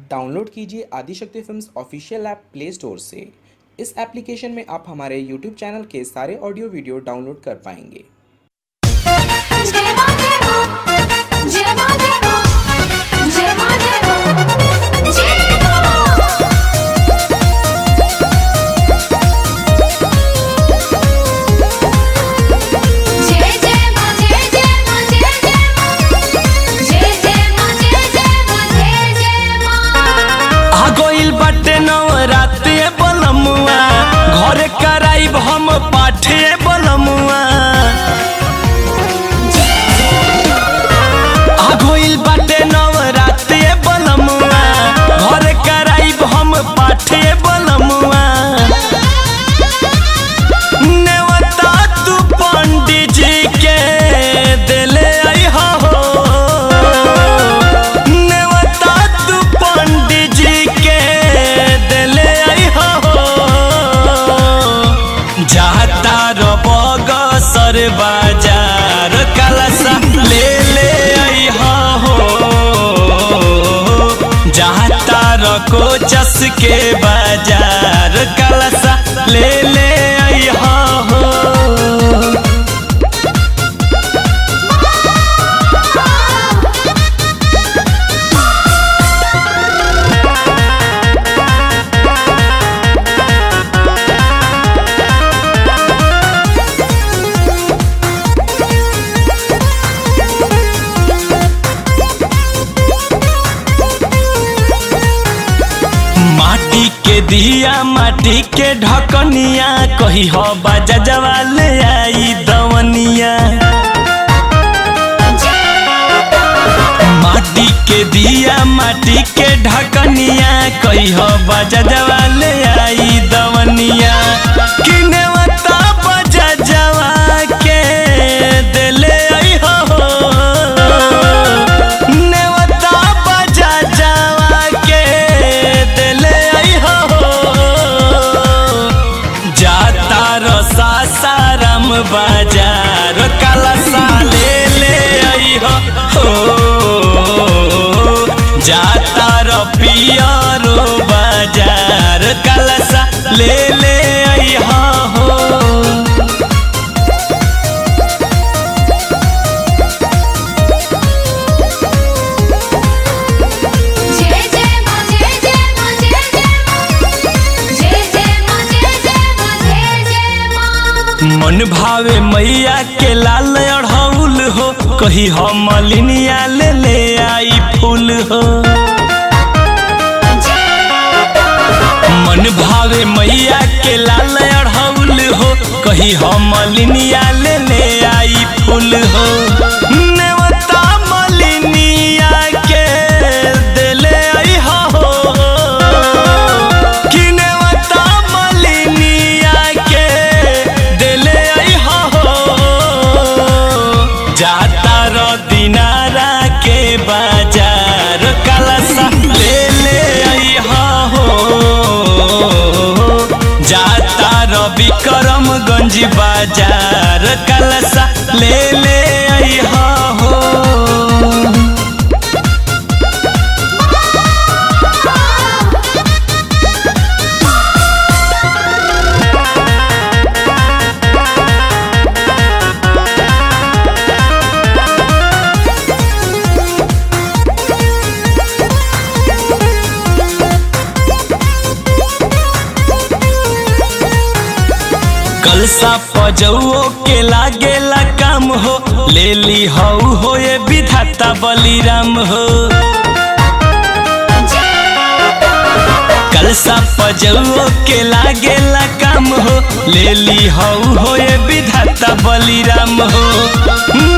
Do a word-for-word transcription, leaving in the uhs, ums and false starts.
Download कीजिए Adishakti films official app play store से। इस एप्लीकेशन में आप हमारे यूट्यूब चैनल के सारे ऑडियो वीडियो डाउनलोड कर पाएंगे। घरे कराइब हम पाठे बलमुआ आ गइल बाटे नवरात्रि बलमुआ घरे कराइब हम पाठे बलमुआ नेवता तू पंडित जी के देले आई हो नेवता तू पंडित जी के देले आई हो जाता रबग सर बाजार कलसा ले ले आई हो जाता रको चस के बाजार कलसा ले ले आई हो के दिया माटी के ढकनिया कही हो बाजा जवाले आई दवनिया माटी के दिया माटी के ढकनिया कही हो बाजा जवाले आई दवनिया किने वता बाजा जवा के देले आई हो नेवता बाजा जवा के देले रसा सारम बाजार कलसा ले ले आई हो जाता रो पियरो बाजार कलसा ले ले आई हो मन भावे मैया के लाल अढ़ौल हो कही हो मलिनिया ले ले आई फूल हो मन भावे मैया के लाल अढ़ौल हो कही हो मलिनिया ले ले आई फूल हो नेवता मलिनिया के देले आई हो कि नेवता मलिनिया के जाता रो दिनारा के बाजार कलसा ले ले आई हो जाता रो विक्रमगंज बाजार कलसा ले ले आई हो कलसा पजौओ के लागेला काम हो ले ली हऊ हो ये विधाता बलिराम हो कलसा पजौओ के लागेला काम हो ले ली हऊ हो ये विधाता बलिराम हो